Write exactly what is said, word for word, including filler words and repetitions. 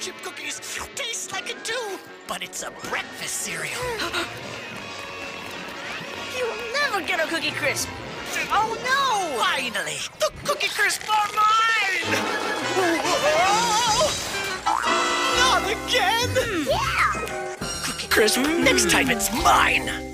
chip cookies taste like it too, but it's a breakfast cereal. You'll never get a Cookie Crisp. Oh, no! Finally, the Cookie Crisp are mine! Not again! Yeah! Cookie Crisp, next time it's mine!